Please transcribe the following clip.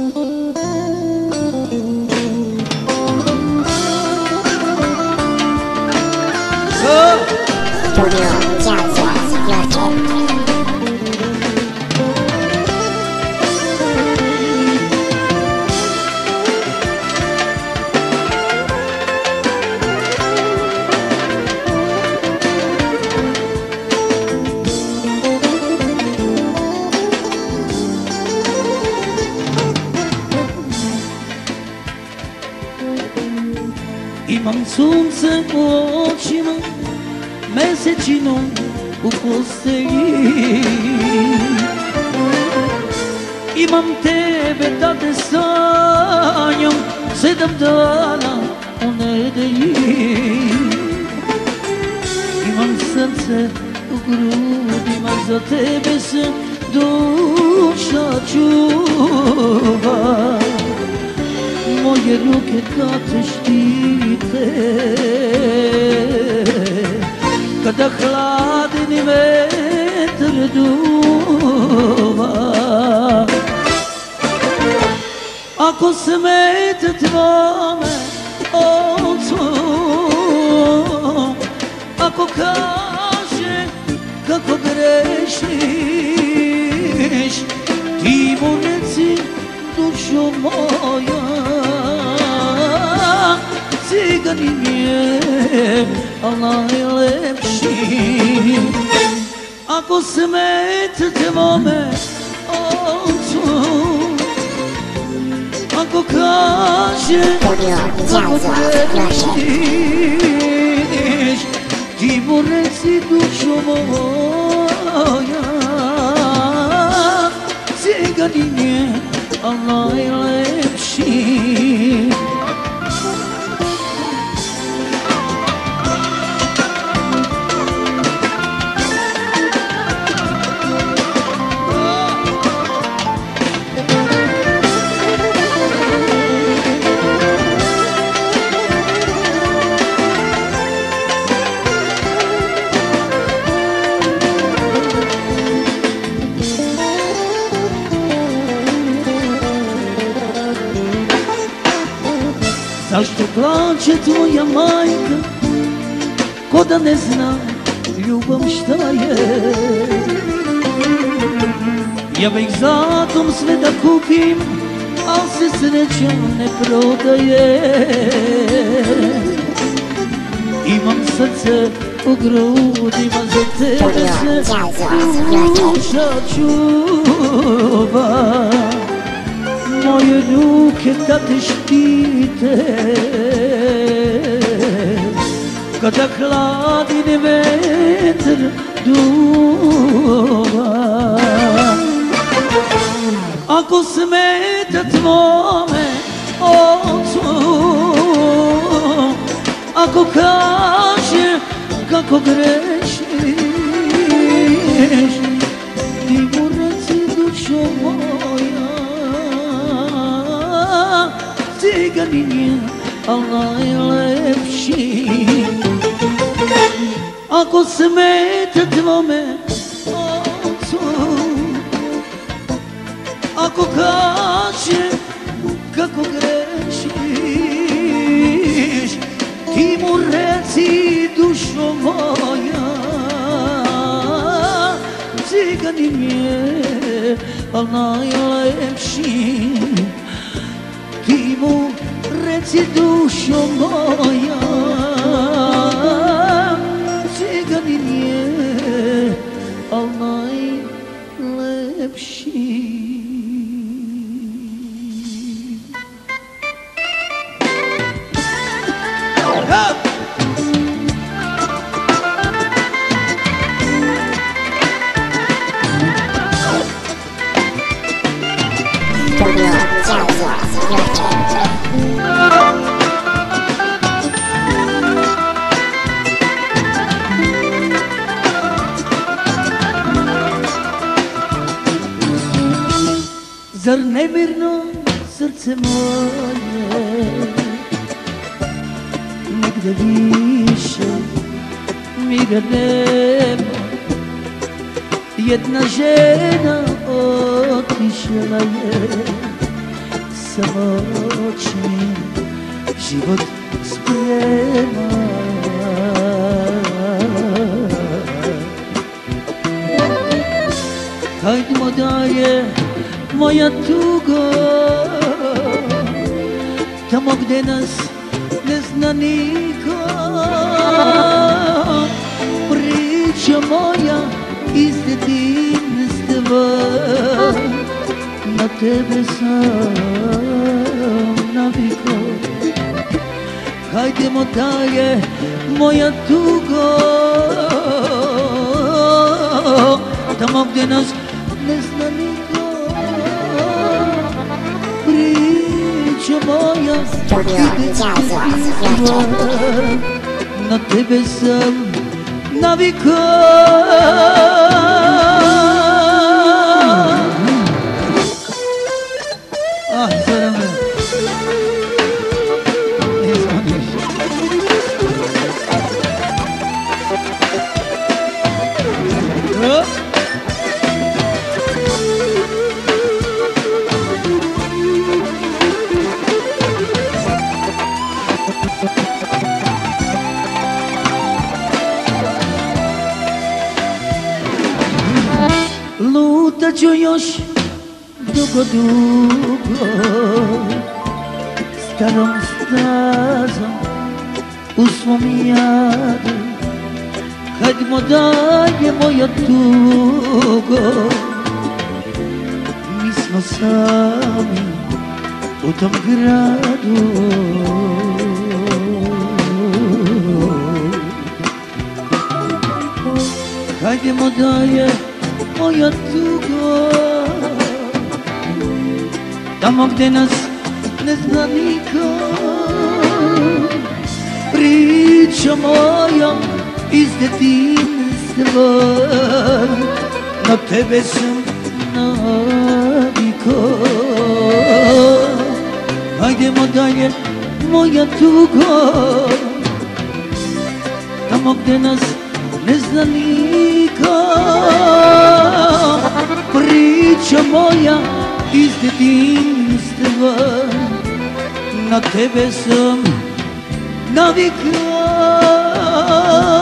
Studio Jazz Logic. Imam sunce u očima, mesečinu u postelji. Imam tebe da te sanjam 7 dana u nedelji. Imam srce u grudima, za tebe se duša čuva. Moje ruke da te štite kada hladni vetar duva. Ako smete tvome ocu, ako kaže kako grešiš, ti mu reci dušo moja, ciganin je, al najlepši. Ako smete tvome ocu, ako kaže kako grešiš, ti mu reci dušo moja, ciganin je, al najlepši. Zašto plače tvoja majka, ko da ne zna ljubav šta je? Ja bih zatom sve da kupim, al se sreća ne prodaje. Imam srce u grudima, za tebe se duša čuva. Moje ruke da te štite kada hladni vetar duva. Ako smeta tvome ocu, ako kaže kako grešiš, ti mu reci dušo moja, ciganin je, al najlepši. Ako smete tvome ocu, ako kaže kako grešiš, ti mu reci dušo moja, ciganin je, al najlepši. Ti mu reci dušo moja, ciganin je, al najlepši. Studio Jazz Logic. Zar nemirno srce moje nigde više mira nema? Jedna žena otišla je samoćni život sprema. Hajdemo dalje, moja tugo, tamo gde nas ne zna niko. Priča moja iz detinjstva, na tebe sam navikao. Hajdemo dalje, moja tugo, tamo gde nas ne zna niko. Priča moja iz detinjstva, na tebe sam navikao. Zorane, ne zvoniš. Lutat ću još dugo, dugo, starom stazom u svom jadu. Hajdemo dalje, moja tugo, mi smo sami u tom gradu. Hajdemo dalje, moja tugo, tamo gde nas ne zna niko. Priča moja iz detinjstva, na tebe sam navikao. Hajdemo dalje, moja tugo, tamo gde nas ne zna niko. Priča moja iz detinjstva, na tebe sam navikao.